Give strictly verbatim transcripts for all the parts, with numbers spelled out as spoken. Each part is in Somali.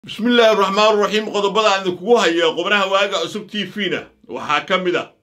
بسم الله الرحمن الرحيم قضبض عن ذكوها يا قبرها واقع سبتي فينا وحاكمدا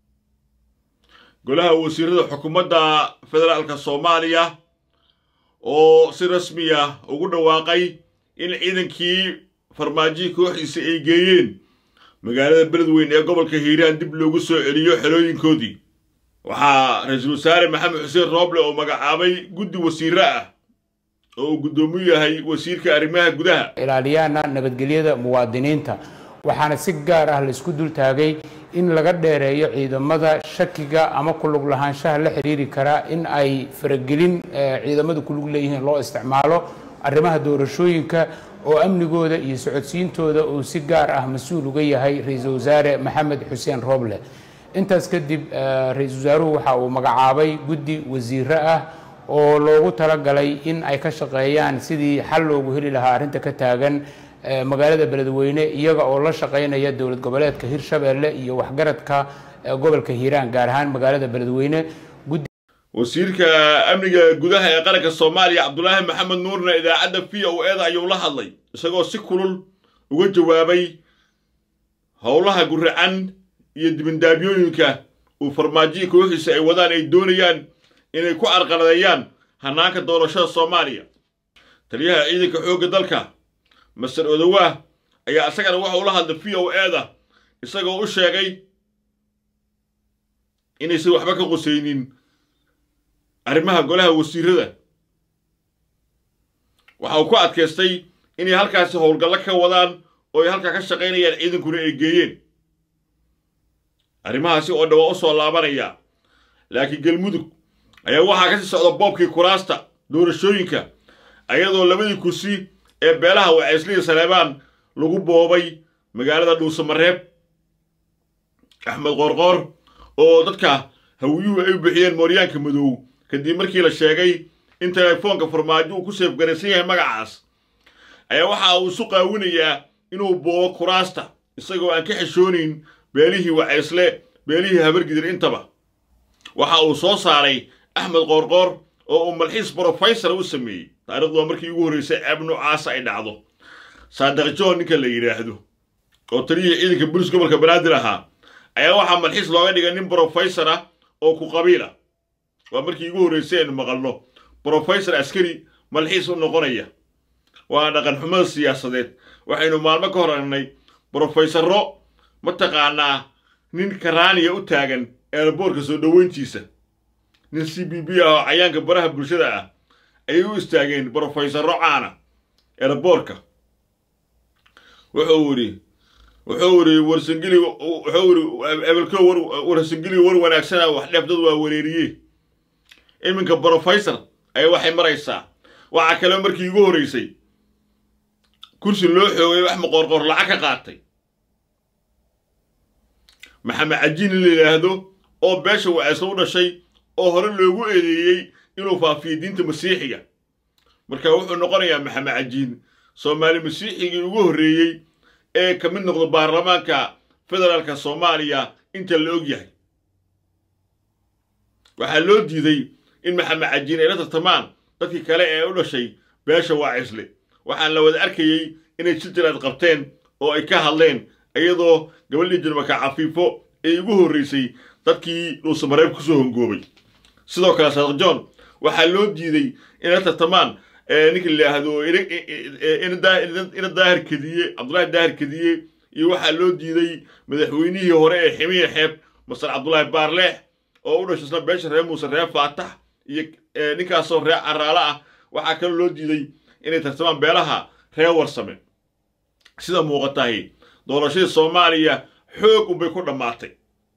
قولها وزير الحكومة فدرالك الصومالية oo si rasmi ah ugu dhawaaqay in ciidankii farmaajo kooxdiisa ay geeyeen magaalada Beledweyne ee gobolka Hiiraan dib loogu soo celiyo xilooyinkoodii waxa ra'iisul wasaare Maxamed Xuseen Rooble oo magacaabay guddi wasiiro ah oo gudoomiye yahay wasiirka arrimaha gudaha ilaaliyana nabadgelyada muwaadiniinta waxaana si gaar ah la isku dul taagay in laga dheereeyo ciidamada shakiga ama ku lug lahaanshaha la xiriiri kara in ay faragelin ciidamada ku lug leeyihiin loo isticmaalo arrimaha doorashooyinka oo amnigooda iyo socodsiintooda uu si gaar ah mas'uul uga yahay ra'iisul wasaare Maxamed Xuseen Rooble intaas kadib ra'iisul wasaaruhu waxa uu magacaabay guddi wasiiro ah oo loogu talagalay in ay ka shaqeeyaan sidii xal loogu heli lahaa arrinta ka taagan magaalada Beledweyne iyaga oo la shaqeynaya dawlad goboleedka Hirshabeelle iyo waxgaradka gobolka Hiiraan gaar ahaan magaalada Beledweyne wasiirka amniga gudaha ee qaranka Soomaaliya Cabdullaahi Maxamed Nuurna idaacada V O A ayuu la hadlay isagoo si kulul uga jawaabay howlaha gurracan iyo dibindaabyooyinka uu farmaajo kooxiisa ay wadaan ay doonayaan inay ku arqaladeeyaan hanaanka doorashada Soomaaliya taliyaha ciidanka xoogga dalka Masar Odawa ayaa asagana waxa uu la hadlay V O A da isagoo u sheegay inay si waxba ka qosaynin arrimaha golaha wasiirada waxa uu ku adkaystay inay halkaasi howlgallo ka wadaan oo ay halka ka shaqeynayaan ciidankuna ay geeyeen arrimahaasi oo dhawa u soo laabanaya laakiin galmudug ayaa waxaa ka sii socda boobkii kuraasta doorashooyinka ayadoo labadii kursi ee beelaha Waceysliga Saleebaan lagu boobay magaalada Dhuusamareeb Axmed Qorqor oo dadka hawiyuhu ay bixiyeen Mooryaanka Madow kadib markii la sheegay in telefoonka farmaajo uu ku seef garaysan yahay magacaas ayaa waxa uu isu qaawinayaa inuu boobo kuraasta isagoo aan ka xishoonin beelihii Waceysle beelihii Habargidir intaba waxa uu soo saaray Axmed Qorqor oo uu malxiis professor u sameeyay taariikhdu markii ugu horeysay abnu caas ay dhacdo Saadiq Joon ninka la yiraahdo oo taliye ciidanka booliska gobolka Banaadir ahaa ayaa waxa malxiis looga dhigay nin professor ah oo ku qabiila waa markii ugu horeysay in maqalno professor askari malxiis u noqonaya waa dhaqan xumo siyaasadeed waxaynu maalmo ka hor aragnay professoro mataqaana nin karaaniya u taagan airportka soo dhaweyntiisa nin C B B ah cayaanka baraha bulshada ah ay u istaageen professor Rocaana airportka wuxuu wari wuxuu wari warsangili wuxuu wari abelko war warsangili war wanaagsan wax dheef dad waa wareeriyay iminka professor ay waxay maraysaa waxa kale markii ugu horeysay kursi loo xoogay wax maqorqor lacag ka qaatay Maxamed Cajiin la yiraahdo oo beesha Waceysle u dhashay oo hore loogu eedeeyay inuu faafiyo diinta Masiixiga marka wuxuu noqonayaa Maxamed Cajiin Soomaali Masiixiga ugu horeeyay ee ka mid noqdo baarlamaanka federaalka Soomaaliya inta la og yahay waxa loo diiday in Maxamed Cajiin ay la tartamaan dadkii kale ee u dhashay beesha Waceysle waxaan la wada arkayay inay si jiraad qabteen oo ay ka hadleen iyadoo gabadhii Jirmaka Cafiifo ee ugu horeysay dadkii Dhuusamareeb ku soo hongoobay sidoo kale Saadiq Joon waxa loo diiday in la tartamaan ninka la yiraahdo in daahir kadiye Cabdullaahi daahir kadiye iyo waxa loo diiday madaxweynihii hore ee Ximiye Xeeb Masar Cabdullaahi Baarleex oo u dhashay isla beesha reer Muuse reer Faatax iyo ninkaas oo reer Caraala ah waxa kale loo diiday inay tartamaan beelaha reer Warsame sida muuqatahay doorashada Soomaaliya xoog u bay ku dhamaatay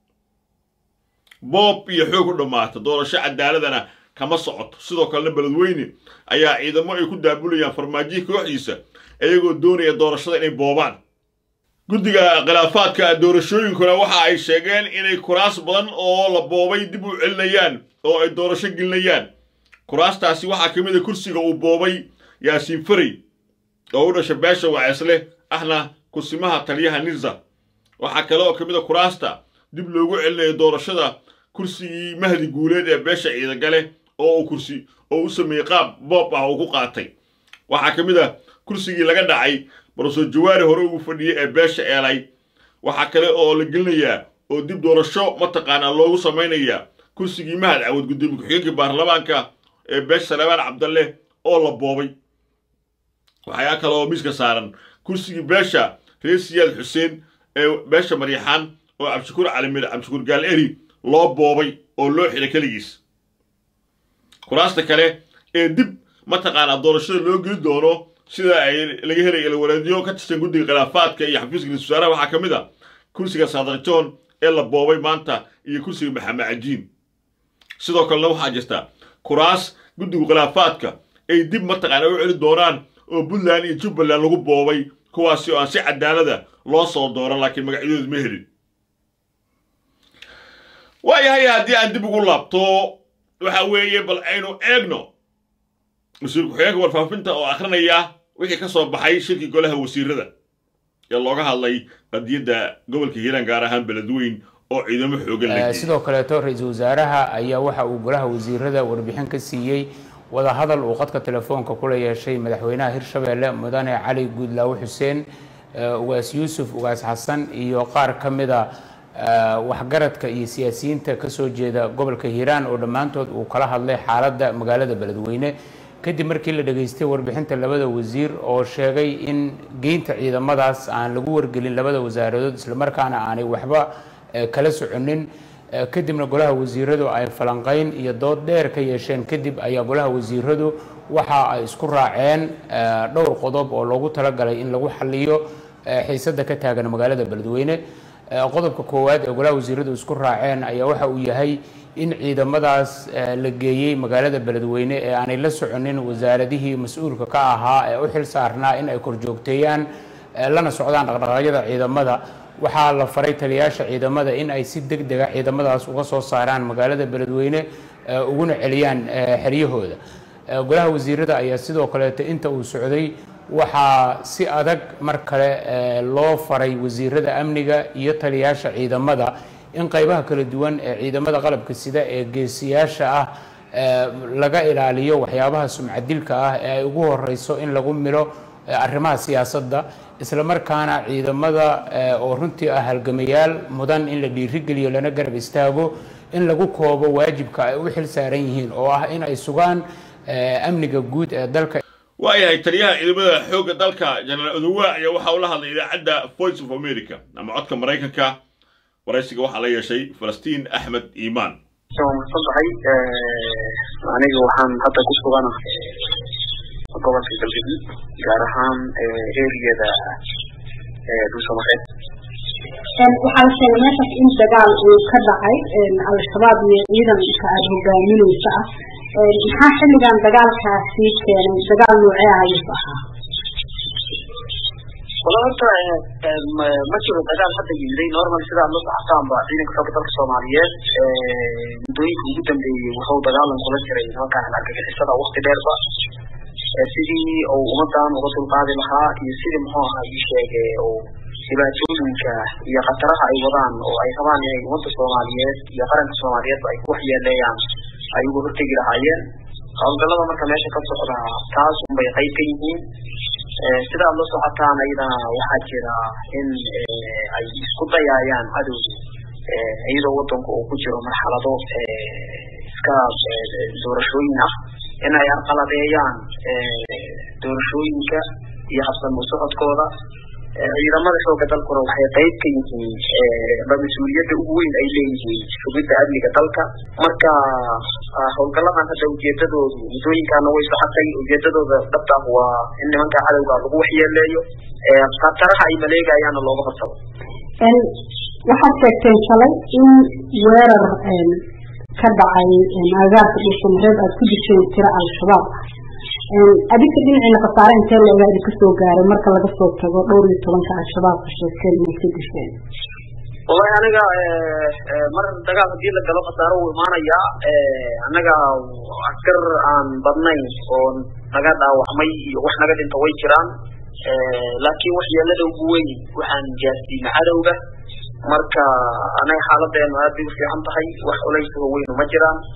boob iyo xoog u dhamaatay doorasho cadaaladana kama socoto sidoo kale Beledweyne ayaa ciidamo ay ku daabulayaan farmaajo kooxiisa ayagoo doonaya doorashada inay boobaan guddiga khilaafaadka doorashooyinkuna waxa ay sheegeen inay kuraas badan oo la boobay dib u celinayaan oo ay doorasho gelinayaan kuraastaasi waxa kamid ah kursiga uu boobay Yaasiin Faray oo u dhashay beesha Waceysle ahna kusimaha taliyaha Nizza waxa kale oo kamid ah kuraasta dib loogu celinayo doorashada kursigii Mahdi Guuleed ee beesha ciidan gale oo uu kursi oo u sameeyay qaab boob ah oo ku qaatay waxa kamid ah kursigii laga dhacay barso jawaari hore ugu fadhiyay ee beesha eelay waxa kale oo la gelinayaa oo dib doorasho mataqaana loogu sameeynaya kursigii mahad cawad gudoomiye ku-xigeenka baarlamaanka ee beesha Salebaan Cabdalle oo la boobay waxaa kale oo miiska saaran kursigii beesha Reesiyaal Xuseen ee beesha Mariixaan oo Cabshukuur Caalimil Cabshukuur Gaal Eri loo boobay oo loo xiray kaligiis kuraasta kale ee dib mataqaana doorashada loo geli doono sida ay laga helay walaadiyo ka tirsan guddiga khilaafaadka iyo xafiiska ra'iisul wasaaraha waxaa kamid ah kursiga Saadaq John ee la boobay maanta iyo kursiga Maxamed Cajiin sidoo kale waxaa jirta kuraas guddiga khilaafaadka ay dib mataqaana u celi doonaan oo Puntland iyo Jubbaland lagu boobay kuwaasi oo aan si cadaalad ah loo soo dooran laakiin magacyadoodu ma helin waayahay haddii aan dib ugu laabto waxa weeye bal aynu eegno مسؤول كحياك والفافنتا أو آخرنا إياه وحي كسر بحي شركة كلها وسيرة يلا وجه الله قد يدا قبل كهيران قارهان بلدوين أو عيدا محوق اللي سيدو كلاته رئيس وزارها أي وحى وقولها وزيرة وربيحن كسيي وذا هذا الوقت كتلفون ككل يا شيء مدحويناه هرشبه لا مداني علي جود له حسين واس يوسف واس حسن يقار كمدا waxgaradka iyo siyaasiyiinta ka soo jeeda gobolka Hiiraan oo dhamaantood uu kala hadlay xaaladda magaalada Beledweyne kadib markii la dhageystay warbixinta labada wasiir oo sheegay in geynta ciidamadaas aan lagu wargelin labada wasaaradood isla markaana aanay waxba kala soconin kadibna golaha wasiiradu ay falanqayn iyo dood dheer ka yeesheen kadib ayaa golaha wasiiradu waxa ay isku raaceen dhowr qodob oo loogu talagalay in lagu xalliyo xiisadda ka taagan magaalada Beledweyne qodobka koowaad ee golaha wasiiradu isku raaceen ayaa waxa uu yahay in ciidamadaas la geeyay magaalada Beledweyne ee aanay la soconin wasaaradihii mas'uulka ka ahaa ee u xil saarnaa in ay kor joogteeyaan lana socdaan dhaqdhaqaaqyada ciidamada waxaa la faray taliyaasha ciidamada in ay si degdeg ah ciidamadaas uga soo saaraan magaalada Beledweyne uguna celiyaan xeriyahooda golaha wasiirada ayaa sidoo kale inta uu socday waxaa si adag mar kale loo faray wasiirada amniga iyo taliyaasha ciidamada in qaybaha kala duwan ee ciidamada qalabka sida ee geesiyaasha ah laga ilaaliyo waxyaabaha sumcadilka ah ee ay ugu horeyso in lagu milo arrimaha siyaasadda isla markaana ciidamada oo runtii ah halgamayaal mudan in la dhiirigeliyo lana garab istaago in lagu koobo waajibka ay u xil saaran yihiin oo ah in ay sugaan amniga guud ee dalka waayahay taliyaha ciidamada xoogga dalka General Oduwa ayaa waxa uu la hadlay idaacadda Voice of America ama codka Mareykanka waraysiga waxa la yeeshay Falastiin Axmed Iimaan soo sabaxay aniga waxaan hadda ku suganahay gobolka Galgaduud gaar ahaan eriyada Dhuusamareeb waxaa la sheegay meeshaas in dagaal uu ka dhacay al-shabaab iyo ciidanka ay hogaaminaysa ah maxaa xilligan dagaalkaasi keenay dagaal noocee ah ayuu ahaa walaalaha ma jiro dagaal hadda yimid normal sida loo saxtaan ba ciidanka xoogga dalka Soomaaliyeed mudooyinka ugu dambeeyay wuxuu dagaalan kula jiray halkaan argagixisada waqti dheer ba sidii uu ummadan uga dulqaadi lahaa iyo sidii muxuu ahaa ii sheegay oo dhibaatooyinka iyo khataraha ay wadaan oo ay qabaan inay ummadda Soomaaliyeed iyo qaranka Soomaaliyeed ay ku waxyeeleeyaan ay ugu hortagi lahaayeen hawlgallada marka meesha ka socda taas un bay qayb ka yihiin sida loo socotaan ayadana waxaa jira in ay isku dayayaan cadow iyadoo wadanku uu ku jiro marxalado iska doorashooyin ah in ay arqaladeeyaan doorashooyinka iyo habsami u socodkooda ciidamada xoogga dalkuna waxay qayb ka yihiin mas'uuliyadda ugu weyn ay leeyihiin sugidda amniga dalka marka howlgalladan hadda ujeedadoodu mudooyinkaana way socotay ujeedadooda dhabta waa in nimanka cadowga lagu waxyeeleeyo khataraha ay maleegayaana looga hortago waxaad sheegteen shalay in weerar ka dhacay agaarka Dhuusamareeb aad ku disheen tira al-shabaab adinka dhinacina khasaare intee la idinka soo gaaray marka laga soo tago dhowr iyo tobanka al-shabaab ka sheegteen inay ka disheen والله أنا مرة دجال هدي لك جلوه صاروا معنا يا أنا أذكر عن بدني ونجد أو حمي وإحنا قاعدين توي كران لكن وحيا لده قوي وحن جالسين عدوه مركا أنا حالة إنه هذه في عم تحي وحوليس هو وين مجران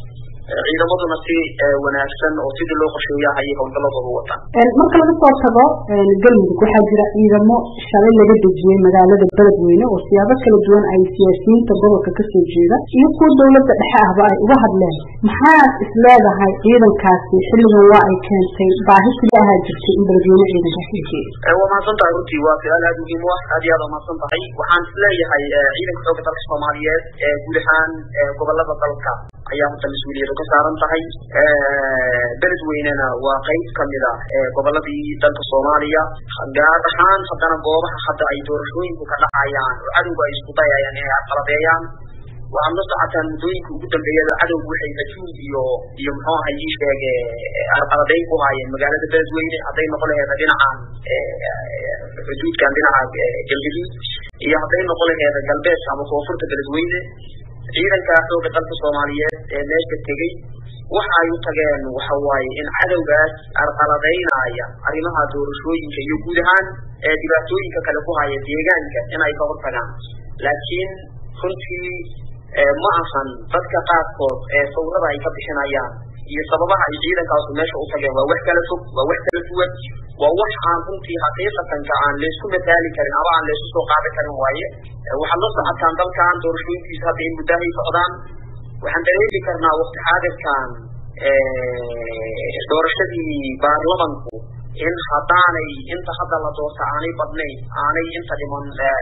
ciidamaduna si wanaagsan oo sidii loo qorsheeyahay ay howlgaladooda wataan. marka laga soo tago galmudug waxaa jira ciidamo shalay laga dejiyay magaalada Beledweyne oo siyaabo kala duwan ay siyaasiyiinta gobolka ka soo jeeda iyo kuwa dawladda dhexe ahba ay uga hadleen. maxaa isleedahay ciidankaasi xilligan waa ay keentay baahi kale ah jirtay in Beledweyne ciidankaasi ee waa maasanta runtii waa su'aal aad muhiim u ah aad iyo aad u maasanta tahay. waxaan isleeyahay ciidanka xoogga dalka Soomaaliyeed ee guud ahaan gobolada dalka ayaa hadda mas'uuliyad ka saaran tahay. Beledweynena waa qayb kamid ah goboladii dalka Soomaaliya gaar ahaan haddana goobaha hadda ay doorashooyinku ka dhacayaan oo cadowga ay isku dayayaan inay carqaladeeyaan. waxaan la socotaan muddooyinka ugu dambeeyay cadowgu waxay hajuum iyo iyo muxuu ahaa ii sheege carqaladeyn ku hayeen magaalada Beledweyne hadday noqon lahayd dhinaca xuduudkan dhinaca galbeed iyo hadday noqon lahayd galbeed ama koonfurta Beledweyne. ciidanka xoogga dalka Soomaaliyeed ee meesha tegay waxa ay u tageen waxa waaye in cadowgaas carqaladeynaya arrimaha doorashooyinka iyo guud ahaan ee dhibaatooyinka kale ku haya deegaanka in ay ka hortagaan. laakiin runtii ma ahan dadka qaarkood ee sawirada ay ka bixinayaan iyo sababaha ay ciidankaasu meesha u tageen waa wax kala fog waa wax kala duwan waa wax aan runtii xaqiiqatanka aan laysku mataali karin ama aan laysku soo qaadan karin waaye. waxaad la socotaan dalkan doorashooyinkiisa hadda in muddahay socdaan waxaan dareemi karnaa waqti xaadirkan doorashadii baarlamanku in haddaanay inta hadda la doorta aanay badnayn aanay inta dhiman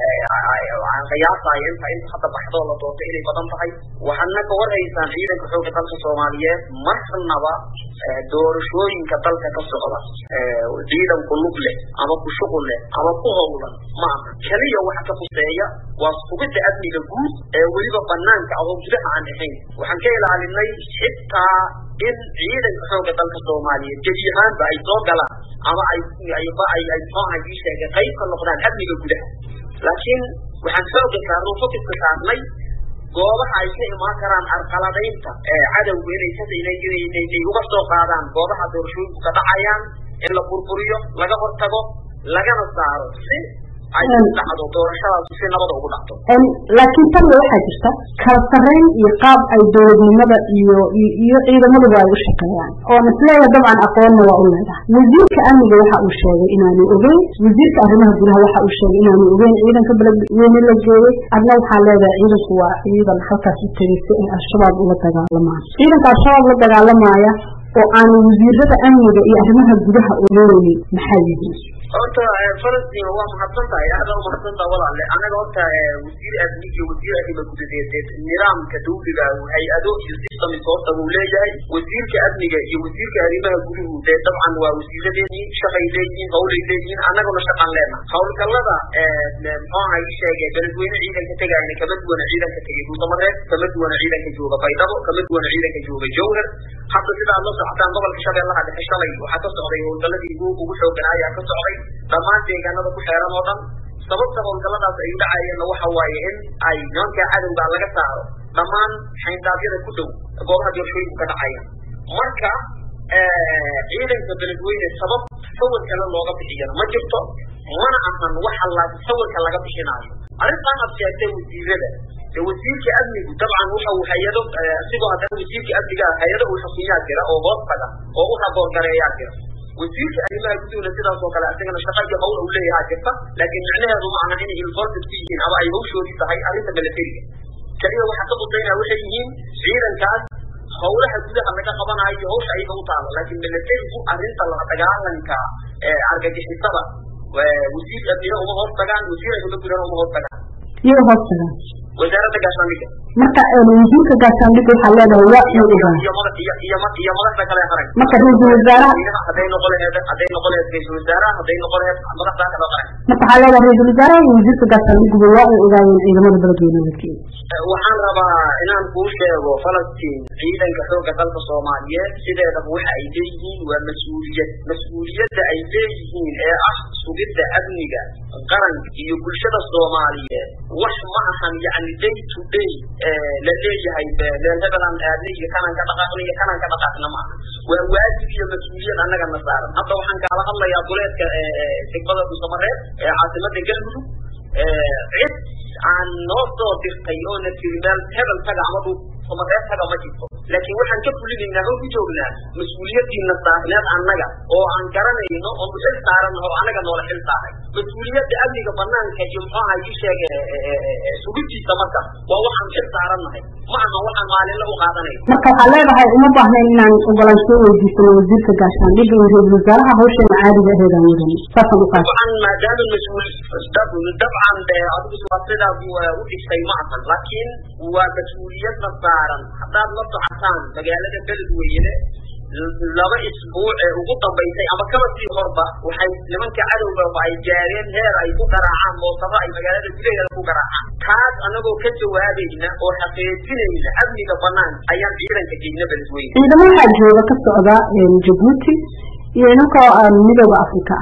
qiyaasaya inta inta hadda baxdoo la doorta inay badan tahay. waxaadna ka warhaysaan ciidanka xoogga dalka Soomaaliyeed marnaba doorashooyinka dalka ka socda ciidan ku lug leh ama ku shuqul leh ama ku howlan ma aha kaliya waxa ka fuseeya waa sugidda amniga guud ee weliba banaanka oo gudaha aan ahayn. waxaan ka ilaalinay xitaa in ciidanka xoogga dalka Soomaaliyeed gebi ahaanba ay soo galaan ama ay ay ay ay faahan ii sheegay qayb ka noqdaan amniga gudaha. laakiin waxaan xoogga saarnay fokiska saarnay goobaha ay ka imaan karaan carqaladeynta ee cadowga inay ka inay inay uga soo qaadaan goobaha doorashooyinku ka dhacayaan in la burburiyo laga hortago lagana saaro si ay dhacdo doorashadaas si nabad ugu dhacdo. laakiin tan waxaa jirta kala sarreyn iyo qaab ay dowladnimada iyo iyo ciidamadu ay u shaqeeyaan oo nasleeya dabcan aqoonna waa u leedahay. wasiirka amniga waxa uu sheegay inaanu ogeyn wasiirka arrimaha gudaha waxa uu sheegay inaanu ogeyn ciidanka Beledweyne la geeyay adna waxaa leedahay ciidanku waa ciidan halkaas u tegay si ay al-shabaab uga dagaalamaan. ciidanka al-shabaab la dagaalamaya oo aan wasiirada amniga iyo arrimaha gudaha ogeyn maxay yihiin. horta Falastiin waa mahadsan tahay aad u mahadsan tahay walaal anaga horta wasiir amniga iyo wasiir arrimaha gudaha nidaamka dawliga hay-ado iyo system horta uu leeyahay. wasiirka amniga iyo wasiirka arrimaha gudaha ee dabcan waa wasiiradeenii shaqaynayeen howleeyeen anaguna shaqan leena howlgalada ee maxaa ay sheegay Beledweyne ciidanka tagayna kama duwana ciidanka tagay Duumareed kama duwana ciidanka jooga Baydhabo kama duwana ciidanka jooga Jowhar. hadda sida la socotaan gobolka Shabeellaha Dhexe shalay waxa ka socday howlgaladii ugu xoogan ayaa ka socday dhammaan deegaanada ku xeeran oo dhan. sababta howlgaladaas ay u dhacayeen waxa waaye in ay nimanka cadowga laga saaro dhammaan xayndaabyada ku dhow goobaha doorashooyinku ka dhacaya. marka ciidanka Beledweyne sabab sawir kale looga bixiyana ma jirto mana ahan waxa la sawirka laga bixinayo. arrintan aad sheegtay wasiirada wasiirka amnigu dabcan waxa uu hay'ado sidoo hadda wasiirka amniga hay'ado uu xukumiyaa jira oo hoos taga oo u raboon gareeyaa jira. wasiirka arrimaha gudaha sidaas oo kale asagana shaqo iyo hawl uu leeyahay jirta laakiin macnaheedu ma aha inay involved ku yihiin ama ay hawshoodii tahay arrinta militariga. kaliya waxa ka qodayna waxay yihiin ciidankaas howlaha gudaha laga qabanayo hawsha ay u taalo laakiin militarigu arrinta la dagaalanka ee argagixisada wasiir amniga uma hoos tagaan wasiir arrimaha gudaha uma hoos tagaan iyo hoos tagaan wasaaradda gaashaandhigga. marka wasiirka gaashaandhigga waxaa leedahay waa iyo iyo iyo iyo iyo madaxda kale qaran. marka ra'iisul wasaaraha haday noqon lahayd haday noqon lahayd ra'iisul wasaaraha haday noqon lahayd madaxda kale qaran. marka waxaa leedahay ra'iisul wasaaraha iyo wasiirka gaashaandhigga waa ay ogaayeen ciidamada Beledweyne la geeyay. waxaan rabaa inaan kuu sheego Falastiin ciidanka xoogga dalka Soomaaliyeed sideedaba waxa ay leeyihiin waa mas'uuliyad mas'uuliyadda ay leeyihiin ee ah sugidda amniga qaranka iyo bulshada Soomaaliyeed wax ma ahan yani day to day la leeyahay meel hebelan aadniga kanan ka dhaqaaqniga kanan ka dhaqaaqna ma waa waajib iyo mas'uuliyad annaga na saaran. hadda waxaan kala hadlayaa duleedka degmada Duumareed ee caasimada Galmudug cid aan noo soo dirtay oo na tiri meel hebel taga ama ومرات هذا ما جيبه لكن وحن كفل لنا هو بجوجنا مسؤولية النصارى أننا أو عن كرنا إنه أو بس الصارنا هو أنا كنا ولا حل صار مسؤولية أبني كمان كجمعة هاي شيء سبتي سمكة ووحن حل صارنا هاي ما أنا وحن ما له قادنا marka waxa leedahay uma baahna inaan ogolaansho weydiisano wasiirka gaashaandhigga iyo ra'iisul wasaaraha hawshan caadiga ah ee dawladda safaru qaad طبعا ما دام المسؤول طبعا أبو سواسدا ودي شيء معهم لكن ومسؤولية نصارى حتى نطلع عشان مجالات البلد وينه لما أسبوع وقطع بيتي أما كم في غربة وحي لمن كعدوا بقى جارين هير أي فقراء عام وصفاء مجالات البلد الفقراء كاد أنا بقول كتير وهذه وحقيقتين أبني كفنان أيام جيران كجينا بالزوين. إذا ما حد جوا كالسعودة جيبوتي ينوكا مدوب أفريقيا.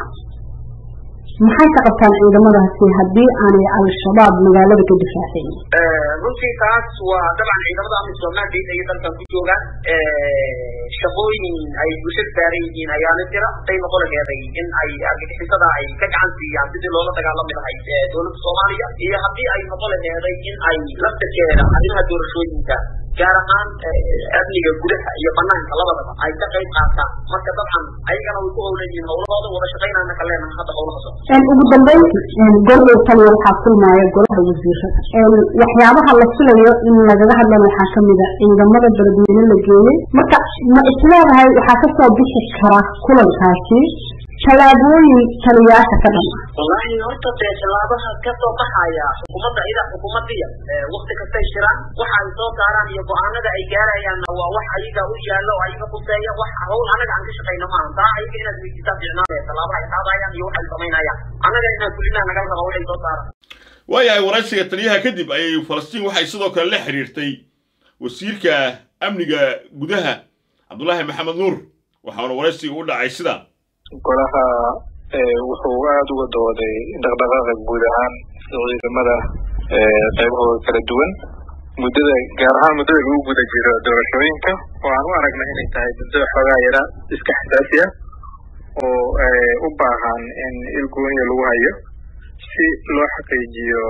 maxay ka qabtaan ciidamadaasi hadii aanay al-shabaab magaalada ka difaacin ee runtii taas waa dabcan ciidamada amni Soomaaliya ay dalka ku joogaan ee shaqooyin ay bulshada saarayeen ayaana jira tay noqon leedahay in ay argagixisada ay ka gacan siiyaan sidii loola dagaalami lahayd ee dawladda Soomaaliya iyo hadii ay noqon leedahay in ay la takeera arrimaha doorashooyinka gaar ahaan amniga gudaha iyo banaanka labadaba ay ka qayb qaataan marka dabcan ayagana way ku howleeyeen howlahooda wada shaqeynayna kale hadda howlaha een ugu dambeyn golka taliya waxa kulmaya golaha wasiirada een waxyaabaha la filayo in laga hadlo waxa kamid ah ciidamada beledweyne la geeyay marka ma islaamahay waxa ka soo bixi kara kulankaasi talaabooyin taliyaasha ka dhan wallahi horta talaabaha ka soo baxaya xukuumadda ida xukuumaddiya waqti kasta shiraan waxa ay soo saaraan iyo go'aanada ay gaarayaan waa wax ayaga u yaalo ayaga ku saaya wax hawl anaga aan ka shaqeyno ma anta ayaga inaad weydiisa fiicnaanay talaabaha ay qaadayaan iyo waxa ay sameynayaan anaga inaan kulina naga rabo waxay soo saaraan waayahay waraysiga taliyaha kadib ayay Falastiin waxay sidoo kale la xiriirtay wasiirka amniga gudaha Cabdullaahi Maxamed Nuur waxaana waraysiga u dhacay sida golaha wuxuu aad uga dooday dhaqdhaqaaqa guud ahaan ciidamada qaybahooda kala duwan muddada gaar ahaan muddada ugu guda jira doorashooyinka oo aan u aragnay inay tahay muddada xoogaa yara iska xasaasi ah oo u baahan in il gooniya lagu hayo si loo xaqiijiyo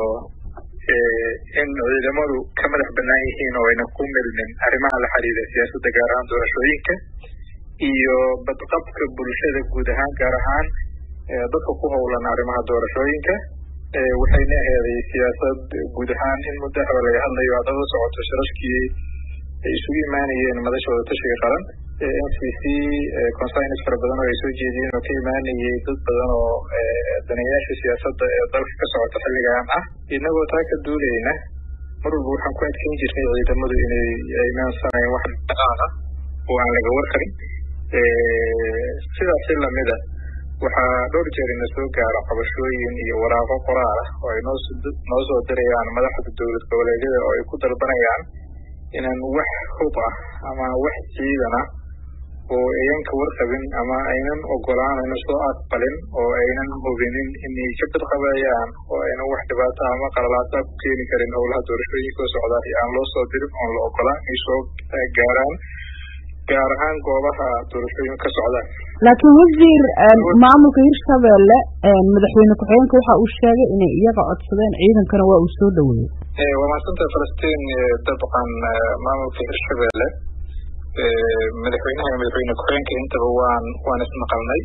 in ciidamadu ka madax bannaan yihiin oo ayna ku milmin arrimaha la xiriira siyaasadda gaar ahaan doorashooyinka iyo badqabka bulshada guud ahaan gaar ahaan dadka ku howlan arrimaha doorashooyinka waxayna ahayd siyaasad guud ahaan in muddo hore laga hadlayo adoo socoto shirarkii ay isugu imaanayeen madashooda tashiga qaran N C C consigns fara badan oo ay soo jeediyeen oo ka imaanayay dad badan oo daneeyaasha siyaasadda ee dalka ka socota xilligan ah inagoo taa ka duulayna mar walba waxaan ku adkeyn jirnay ciidamadu inay aynaan sanayn wax dhaqaaq ah oo aan laga warqabin sidaas lamid ah waxaa dhowr jeer ina soo gaaro qabashooyin iyo waraaqo qoraal ah oo ay noo soo dirayaan madaxda dowlad goboleedyada oo ay ku dalbanayaan inaan wax hub ah ama wax ciidan ah oo aynan ka warqabin ama aynan ogolaanayno soo aqbalin oo aynan hubinin inay ka badqabayaan oo aynan wax dhibaato ama qalalaata ku keeni karin howlaha doorashooyinka oo socda aan loo soo dirin oo la ogolaan inay soo gaaraan gaar ahaan goobaha doorashooyinka ka socdaan laakiin wasiir maamulka Hirshabelle madaxweyne ku-xigeenka waxa uu sheegay inay iyaga codsadeen ciidankana waa uu soo dhaweeyay waa maasanta Falastiin dabcan maamulka Hirshabelle madaxweynaha iyo madaxweyne ku-xigeenka intaba waan waan ismaqalnay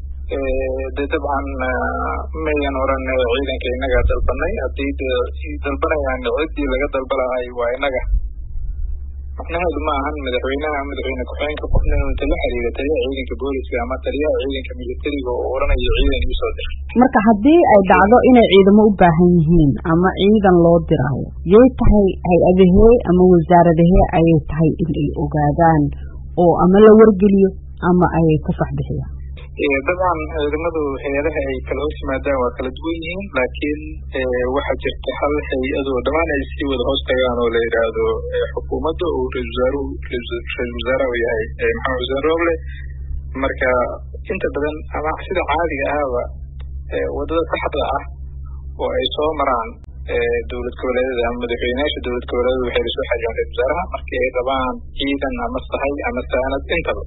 dabcan mayan oran ciidanka inaga dalbanay haddii dalbanayaan ciddii laga dalbalahay waa inaga macnaheedu ma ahan madaxweynaha madaxweyne ku-xigeenka qofna inta la xiriira taliyaha ciidanka booliska ama taliyaha ciidanka militariga oo oranayo ciidan ii soo diray marka haddii ay dhacdo inay ciidamo u baahan yihiin ama ciidan loo dirayo yay tahay hay-adahee ama wasaaradahee ayay tahay in ay ogaadaan oo ama la wargeliyo ama ay ka sax bixiyaan dabcan ciidamadu hay-adaha ay kala hoos yimaadaan waa kala duwan yihiin laakiin waxaa jirta hal hay-ad oo dhammaan ay sii wada hoos tagaan oo la yidhaahdo xukuumadda oo ra-isul wasaaruhu ra-isul wasaaraha uu yahay maxamed xuseen rooble marka inta badan ama sida caadiga ahba wadada saxda ah oo ay soo maraan dowlad goboleedyada ama madaxweynayaasha dowlad goboleedyada waxay la soo xiriiraan ra-isul wasaaraha markii ay rabaan ciidan ama sahay ama saanad intaba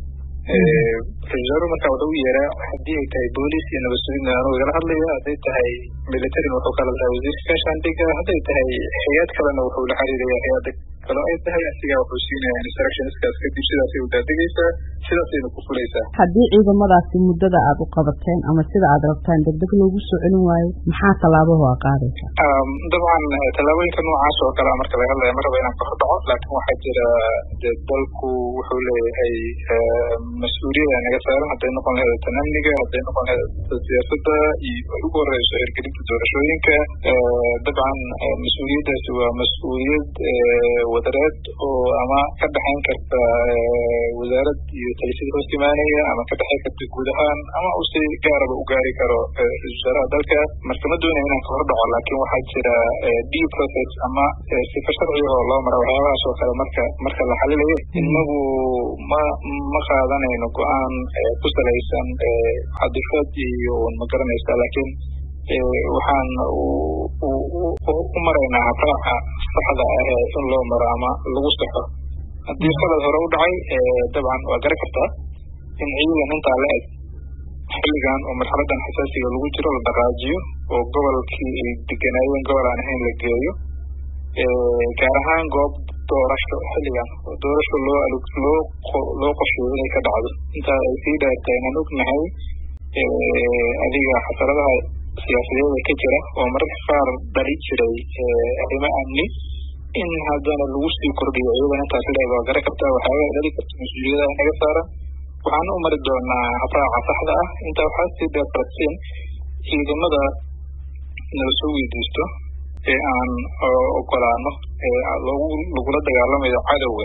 رجال مركا وحو يرى حدي اي تاي بوليس يا نبي سوين انو غلا hadlaya haday tahay military wuxuu kala tahay wasiirka gaashaandhigga haday tahay hay'ad kale oo wuxuu la xiriiraya hay'adda kaloo ay tahay asigaa wuxuu siinaya instructionskaas kadib sidaasay u daadegaysaa sidaasayna ku fulaysaa. haddii ciidamadaasi muddada aad u qabateen ama sida aad rabtaan degdeg loogu soo celin waayo maxaa tallaabahu aa qaadaysa? dabcan tallaabooyinka noocaas oo kale marka laga hadlaya ma raba inaan ka hordhaco laakiin waxaa jira dee dalku wuxuu leeyahay mas-uuliyada naga saaran hadday noqon lahayd tan amniga hadday noqon lahayd siyaasadda iyo ay ugu horeyso hirgelinta doorashooyinka. dabcan mas-uuliyaddaasi waa mas-uuliyad wadareed oo ama ka dhexayn karta wasaarad iyo talisyada hoos imaanaya ama ka dhexayn karta guud ahaan ama uu si gaaraba u gaari karo ra-iisul wasaaraha dalka. marka ma doonaya inaan ka hordhaco laakiin waxaa jira due process ama sifa sharciga oo loo mara waxyaabahaas oo kale marka marka la xalilayo inagu ma ma qaadanayno go-aan ku salaysan cadifad iyo ma garanaysa laakiin waxaan u maraynaa habraaca saxda ah in loo maro ama lagu saxo. haddii qalad hore u dhacay dabcan waa garan kartaa in ciidan intaa la eg xilligan oo marxaladan xasaasiga lagu jiro la dhaqaajiyo oo gobolkii ay deganaayeen gobol aan ahayn la geeyo gaar ahaan goob doorasho xilligan oo doorasho loo loo loo qorsheeyo inay ka dhacdo intaa ay sii dheertahay inaan ognahay adiga xasaradaha siyaasadeeda ka jira oo mararka qaar dhali jiray arrimo amni in haddana lagu sii kordhiyo ciidan intaas leeg waa garan kartaa waxyaabaa dhali karta mas-uuliyadaha naga saaran. waxaan u mari doonaa habraaca saxda ah. intaa waxaa sii dheer farsiin ciidamada nala soo weydiisto ee aan ogolaano loogu lagula dagaalamayo cadowga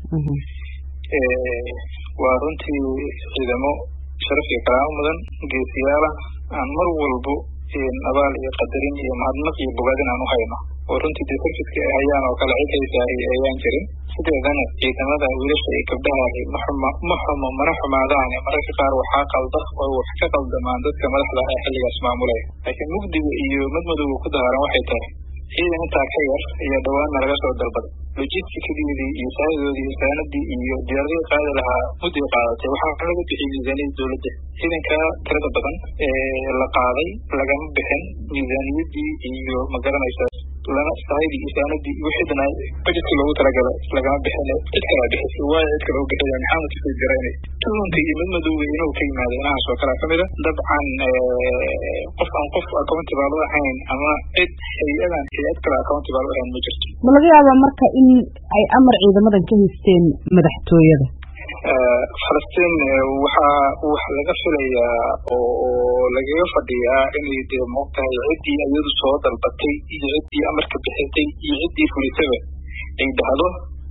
waa runtii ciidamo sharaf iyo karaamo mudan geesiyaala aan mar walbo abaal iyo qadarin iyo mahadnaq iyo bogaadin aan u hayno oo runtii dee sarfiska ay hayaan oo kale cid haysaa ayaan jirin. sideedana ciidamada wiilasha iyo gabdhaha ma xuma ma xumo mana xumaadaan mararka qaar waxaa qalda oo wax ka qaldamaan dadka madaxda ee xilligaas maamulaya laakiin mugdiga iyo madmadowga ku dahaaran waxay tahay ciidan intaa ka yar ayaa dhawaanna laga soo dalbaday logisticadii iyo saahidoodii iyo saanadii iyo diyaaradii qaadi lahaa mudday qaadatay waxaa laga bixiyay miisaaniyadda dowladda. ciidanka tirada badan ee la qaaday lagama bixin miisaaniyadii iyo ma garanaysa lana saahidii iyo saanadii wixii dhanaa bajetkii loogu talagalay lagama bixin cid kalaa bixisay waayo cid kale u bixiyay maxamed kasoo jiraynay runtii iyo madmadowga inuu ka yimaado inahaas oo kalaa kamid a. dabcan qof aan qof accountable u ahayn ama cid hay-adan hay-ad kale accountable u ahayn ma jirto. ma laga yaabaa marka in ay amar ciidamadan ka haysteen madaxtooyada? falastiin waxaa wax laga filayaa oo lagaga fadhiyaa inay dee moogtahay ciddii iyadu soo dalbatay iyo ciddii amarka bixisay iyo ciddii fulisaba ay dhahdo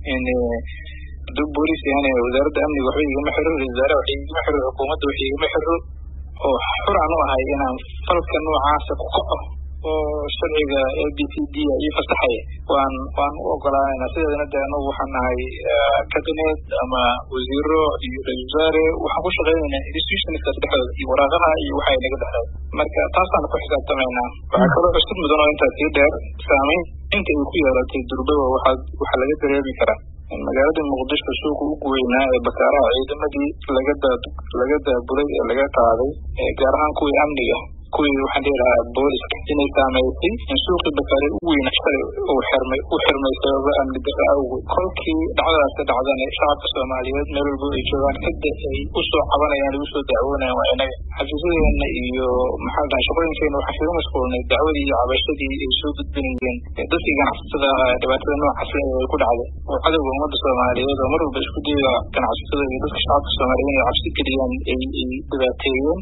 dug booliis yani wasaaradda amniga waxba igama xiro wasaare wax igama xiro xukuumadda wax igama xiro oo xur aan u ahay inaan falka noocaasa ku kaco oo sharciga a b c d iyo fasaxaya waan waan u ogolaanayna. sideedana dee anagu waxaan nahay cabinet ama wasiiro iyo ra-isul wasaare waxaan ku shaqaynaynaa institutionskaas dhexdooda iyo waraaqaha iyo waxa ay naga dhexday marka taasaan ku xisaabtamaynaa. waxaa kaloo cusub mudan oo intaas sii dheer saameyn inta ay ku yeelatay durbawa waxaa waxaa laga dareemi karaa in magaalada muqdisho suuqa ugu weynaa ee bakaaraha ciidamadii laga daa laga daabulay ee laga qaaday gaar ahaan kuwii amniga kuwii waxaan dhihi lahaa booliska inay saameysay in suuqii bakaare ugu weynaa shalay uu xirmay u xirmay sababa amni darra awgeed. kolkii dhacdadaas ka dhacdana shacabka soomaaliyeed meel walbo ay joogaan cidda ay usoo cabanayaan ay usoo dacwoonayaan waa inaga xafiisadeena iyo maxaa dhahay shaqooyinkeena waxaan kaga mashquulnay dacwadii iyo cabashadii ay soo gudbinayeen dadkii ganacsatada ahaa dhibaatada noocaas le ay ku dhacday oo cadowga ummadda soomaaliyeed oo mar walba isku dayda ganacsatada iyo dadka shacabka soomaaliyeed inay cabsi geliyaan ay ay dhibaateeyeen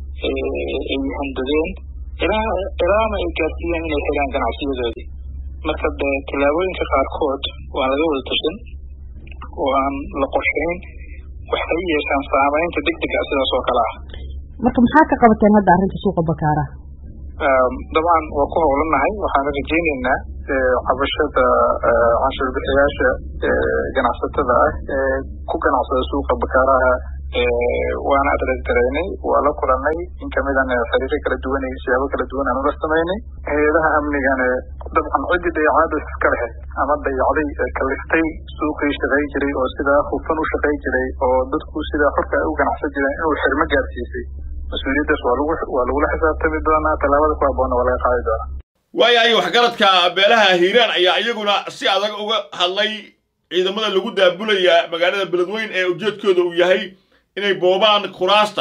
ay handadeen ilaa ilaama ay gaarsiiyeen inay xiraan ganacsiyadoodii. marka dee tallaabooyinka qaarkood waan laga wada tashan oo aan la qorshayn waxay yeeshaan saamaynta degdega sidaas oo kale ah. marka maxaa ka qabateen hadda arrinta suuqa bakaaraha? dabcan waa ku howlanahay waxaana rajaynaynaa cabashada canshuur bixiyaasha ganacsatada ah ee ku ganacsada suuqa bakaaraha waana adreesgaraynay waa la kulanay in kamidana xiriiro kala duwan iyo siyaabo kala duwan aan ula samaynay. hay-adaha amnigana dabcan ciddii dayacaada iska lehe ama dayacday kaliftay suuqii shaqay jiray oo sidaa hufan u shaqay jiray oo dadku sidaa xorka u ganacsan jireen inuu xirmo gaarsiisay mas-uuliyaddaas waa lagu waa lagula xisaabtami doonaa tallaabada ku habboonna waa laga qaadi doonaa. waayahay waxgaradka beelaha hiiraan ayaa iyaguna si adag uga hadlay ciidamada lagu daabulaya magaalada beledweyne ee ujeedkooda uu yahay inay boobaan kuraasta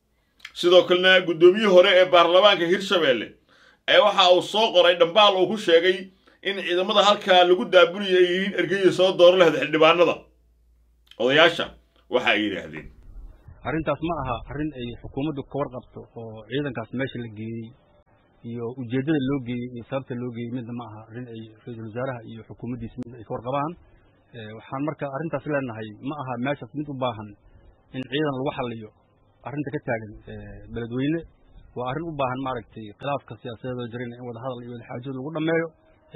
sidoo kalena gudoomiyihii hore ee baarlamaanka Hirshabeelle ay waxa uu soo qoray dhambaal uu ku sheegay in ciidamada halka lagu daabulaya yihiin ergeyga soo door leh xildhibaanada odayaasha waxa ay yiraahdeen arrintaas ma aha arrin ay xukuumaddu ka warqabto oo ciidankaas meesha la geeyay iyo ujeedada loo geeyay iyo sababta loo geeyay midna ma aha arrin ay ra'iisul wasaaraha iyo xukuumaddiisa mid ay ka warqabaan waxaan marka arrintaas leenahay ma aha meeshaas mid u baahan in ciidan lagu xalliyo arrinta ka taagan beledweyne waa arrin u baahan maaragtay khilaafka siyaasadeed oo jirina in wada hadal iyo wada xaajood lagu dhameeyo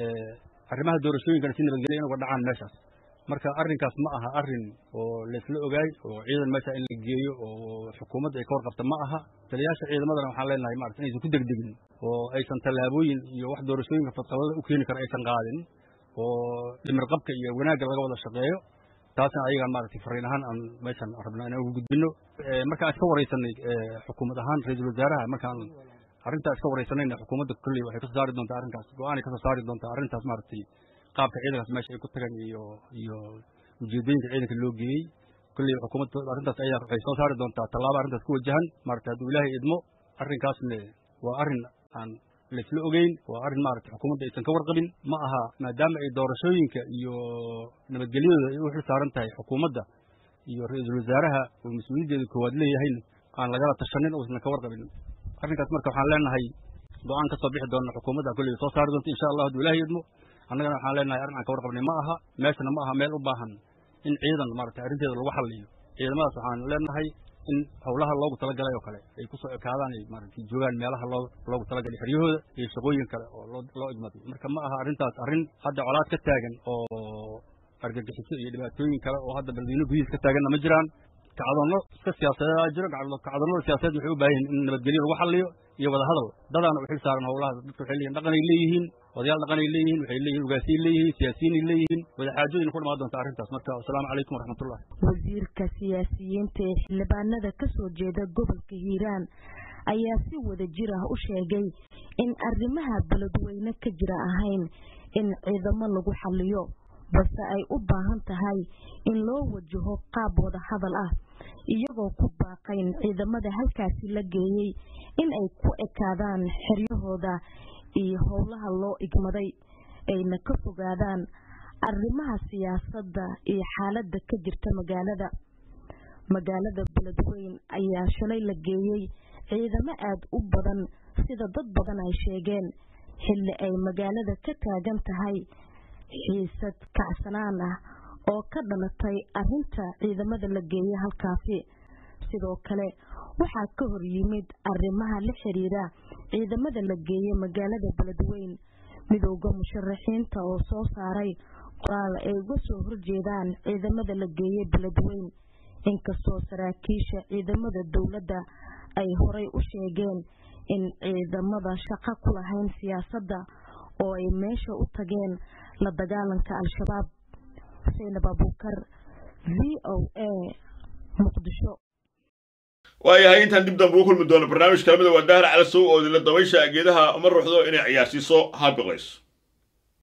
arrimaha doorashooyinkana si nabadgelyo in uga dhacaan meeshaas marka arrinkaas ma aha arrin oo laysla ogaay oo ciidan meesha in la geeyo oo xukuumadda ay ka warqabta ma aha taliyaasha ciidamadana waxaan leenahay maaragtay inaysan ku degdegin oo aysan tallaabooyin iyo wax doorashooyinka fadqalada u keeni kara aysan qaadin oo dhimir qabka iyo wanaagga laga wada shaqeeyo taasna ayagaan maaragtay fariin ahaan aan meeshan rabnaa inaan ugu gudbino markaan iska waraysanay xukuumad ahaan ra'iisul wasaaraha markaan arrintaa iska waraysanayna xukuumadda kolley waxay ka soo saari doontaa arrinkaas go-aanay ka soo saari doontaa arrintaas maaragtay qaabka ciidankaas meesha ay ku tagaan iyo iyo ujeedooyinka ciidanka loo geeyey kolley xukuumadda arrintaas ayaa waxay soo saari doontaa tallaabo arrintaas ku wajahan maaragtay hadduu ilaahay idmo arrinkaasna waa arrin aan laysla ogeyn waa arrin maaragtay xukuumadda aysan ka warqabin ma aha maadaama ay doorashooyinka iyo nabadgelyadooda ay u xil saaran tahay xukuumadda iyo ra'iisul wasaaraha oo mas-uuliyaddeeda koowaad leeyahayna aan lagala tashanin uusan ka warqabin arrinkaas marka waxaan leenahay go-aan ka soo bixi doona xukuumadda kolley soo saari doonta insha allah hadduu ilaahay idmo annagana waxaan leenahay arrin aan ka warqabnay ma aha meeshana ma aha meel u baahan in ciidan maaragtay arrinteeda lagu xalliyo ciidamadaas waxaan leenahay in howlaha loogu talagalay oo kale ay ku soo ekaadaan ay maaragtay joogaan meelaha loo loogu talagalay xeryahooda iyo shaqooyin kale oo loo loo idmaday marka ma aha arrintaas arrin hadda colaad ka taagan oo argagixiso iyo dhibaatooyin kale oo hadda beledweyne gudihiisa ka taaganna ma jiraan kacdoonno iska siyaasadeed jiro kacdoonnada siyaasadeed waxay u baahan yihiin in nabadgelyo lagu xalliyo iyo wada hadal dadaana u xil saaran howlaha dadka waxay leeyihin dhaqanay leeyihiin odayaal dhaqanay leeyihiin waxay leeyihin ugaasiyay leeyihiin siyaasiyiinay leeyihiin wada xaajooyin ku dhamaan doonta arrintaas marka assalaamu calaykum waraxmatullah wasiirka siyaasiyiinta ee xildhibaanada ka soo jeeda gobolka hiiraan ayaa si wada jir ah u sheegay in arrimaha beledweyne ka jira ahayn in ciidamo lagu xalliyo balse ay u baahan tahay in loo wajaho qaab wada hadal ah iyagoo ku baaqayn ciidamada halkaasi la geeyey in ay ku ekaadaan xeryahooda iyo howlaha loo igmaday ayna ka fogaadaan arrimaha siyaasadda iyo xaaladda ka jirta magaalada magaalada beledweyne ayaa shalay la geeyey ciidamo aad u badan sida dad badan ay sheegeen xilli ay magaalada ka taagan tahay xiisad kacsanaan ah oo ka dhalatay arrinta ciidamada la geeyey halkaasi sidoo kale waxaa ka hor yimid arrimaha la xiriira ciidamada la geeyey magaalada beledweyne midowga musharaxiinta oo soo saaray qoraal ay uga soo horjeedaan ciidamada la geeyey beledweyne inkastoo saraakiisha ciidamada dowladda ay horay u sheegeen in ciidamada shaqo ku lahayn siyaasadda oo ay meesha u tageen la dagaalanka al-shabaab Zainab Abukar V O A Muqdisho waayahay intaan dib dambe u kulmi doono barnaamij kalamida waa dahar cala sow oo la dabaysha geedaha ama ruuxdo inay ciyaarsiiso habiqays